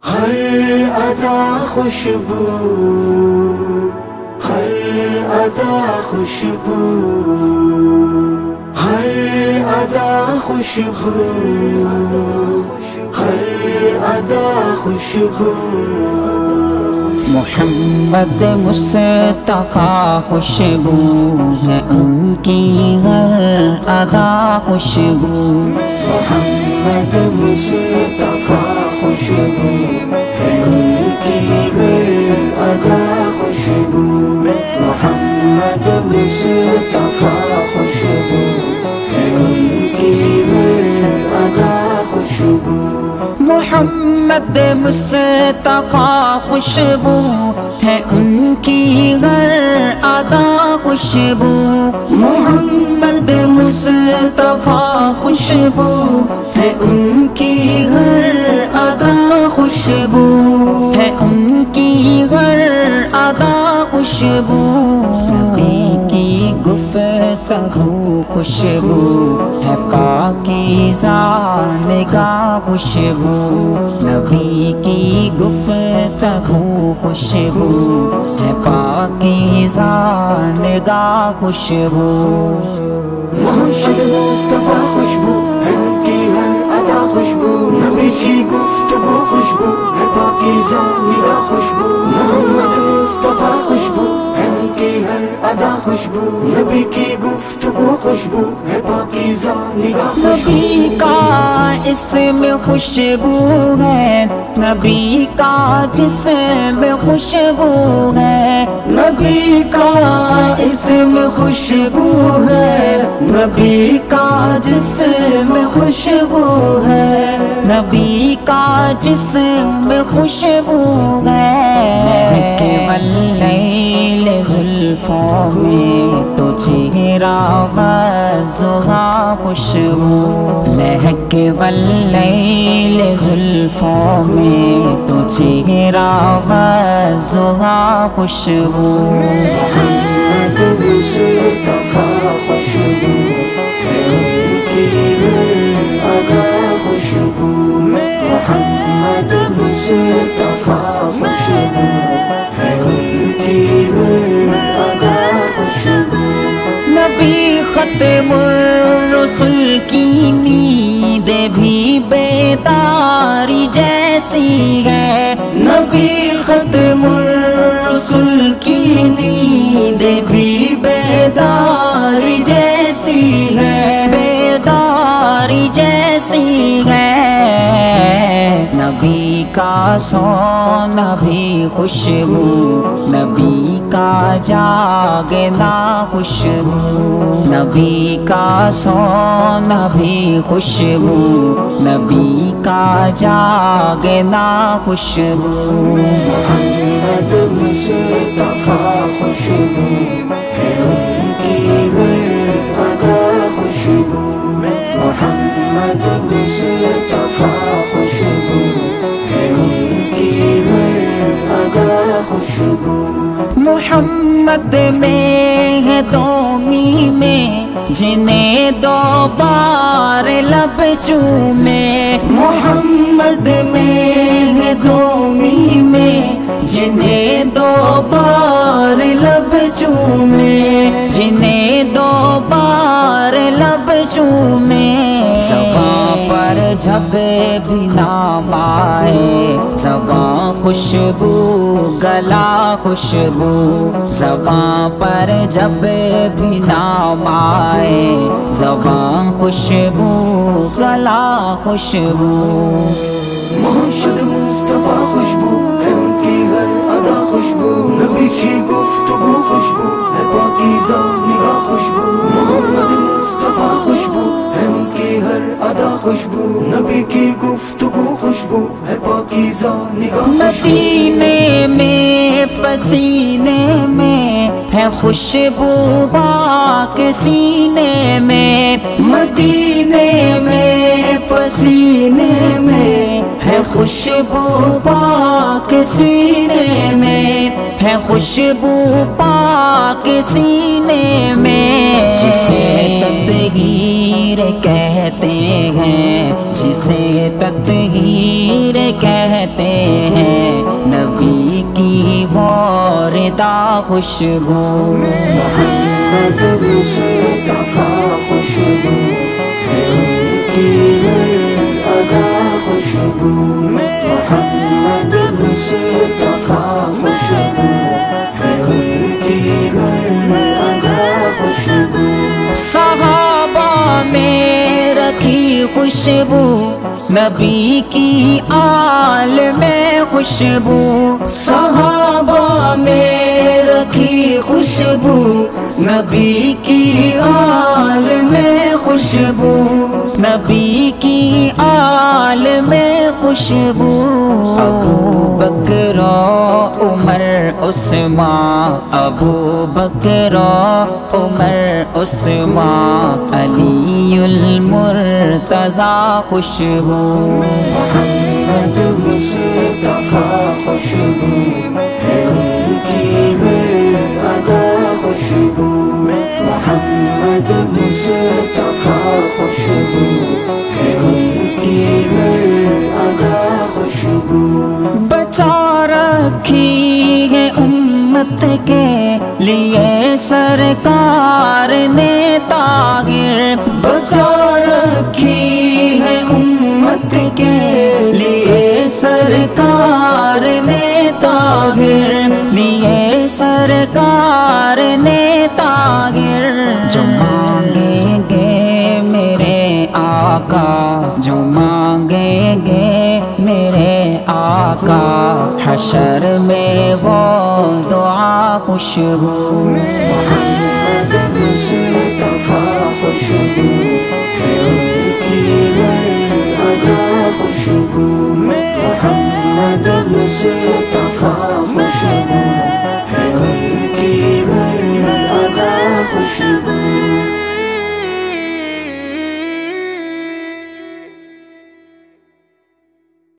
ہر ادا خوشبو، ہر ادا خوشبو، ہر ادا خوشبو، ہر ادا خوشبو۔ محمد مصطفیٰ خوشبو ہے ان کی ہر ادا خوشبو، محمد مصطفیٰ خوشبو ہے ان کی ہر ادا خوشبو، محمد مصطفیٰ خوشبو ہے ان کی ہر ادا خوشبو۔ محمد مصطفیٰ خوشبو ہے ان کی ہر ادا خوشبو، محمد مصطفیٰ خوشبو ہے ان کی ہر ادا خوشبو، ہے ان کی ہر ادا خوشبو۔ نبی کی گفتگو خوشبو ہے پاکیزہ نگاہ خوشبو، نبی کی گفتگو خوشبو ہے پاکیزہ نگاہ خوشبو۔ محمد مصطفیٰ خوشبو ہے ان کی ہر ادا خوشبو، نبی کی گفتگو خوشبو ہے پاکیزہ نگاہ خوشبو، محمد مصطفیٰ خوشبو ہے ان کی ہر ادا خوشبو، نبی کی گفتگو خوشبو ہے پاکیزہ نگاہ خوشبو۔ نبی کا اسم خوشبو ہے، نبی کا جسم خوشبو ہے، نبی کا اسم خوشبو ہے، نبی کا جسم خوشبو ہے، نبی کا جسم خوشبو ہے۔ کہ واللیل زلفوں میں تو چہرہ والضحیٰ خوشبو، مہک واللیل زلفوں میں تو چہرہ والضحیٰ خوشبو۔ محمد مصطفیٰ خوشبو ہے ان کی ہر ادا خوشبو، محمد مصطفیٰ خوشبو ہے ان کی ہر ادا خوشبو۔ نبی ختم الرسل کی نیند بھی بیداری جیسی ہے، نبی ختم الرسل کی نیند بھی بیداری جیسی ہے، بیداری جیسی ہے۔ نبی کا سونا بھی خوشبو، نبی کا جاگنا خوشبو، نبی کا سونا بھی خوشبو، نبی کا جاگنا خوشبو۔ محمد مصطفیٰ خوشبو ہے ان کی ہر ادا خوشبو، محمد مصطفیٰ خوشبو ہے ان کی ہر ادا خوشبو۔ محمد میں ہے دو میں جنہیں دو بار لب چومے، محمد میں ہے دو میں جنہیں دو بار لب چومے، جنہیں دو بار لب چومے۔ زباں پر جب بھی نام آئے، زباں خوشبو گلا خوشبو، زباں پر جب بھی نام آئے، زباں خوشبو گلا خوشبو۔ محمد مصطفیٰ خوشبو ہے ان کی ہر ادا خوشبو، نبی کی گفتگو خوشبو ہے پاکیزہ نگاہ خوشبو، محمد مصطفیٰ خوشبو ہے ان کی ہر ادا خوشبو، نبی کی گفتگو خوشبو ہے پاکیزہ نگاہ خوشبو۔ مدینے میں پسینے میں ہے خوشبو پاک سینے میں، مدینے میں پسینے میں ہے خوشبو پاک سینے میں، ہے خوشبو پاک سینے میں۔ جسے تطہیر کہتے ہیں، جسے تطہیر کہتے خوشبو محمد مصطفیٰ خوشبو ہے ان کی ہر ادا خوشبو محمد مصطفیٰ خوشبو ہے ان کی ہر ادا خوشبو صحابہ میں رکھی خوشبو نبی کی آل میں خوشبو صحابہ میں رکھی خوشبو نبی کی آل میں خوشبو نبی کی آل میں خوشبو ابو بکر عمر عثمان ابو بکر عمر عثمان علی المرتضیٰ خوشبو محمد مصطفیٰ خوشبو ہے ان کی ہر ادا خوشبو محمد مصطفیٰ خوشبو ہے ان کی ہر ادا خوشبو بچا رکھی ہے امت کے لیے سرکار نے طاہر بچا رکھی ہے امت کے لیے سرکار نے طاہر لیے سرکار نے طاہر جو مانگیں گے میرے آقا جو مانگیں گے میرے آقا حشر میں وہ دعا خوشبو محمد مصطفیٰ خوشبو ہے ان کی ہر ادا خوشبو محمد مصطفیٰ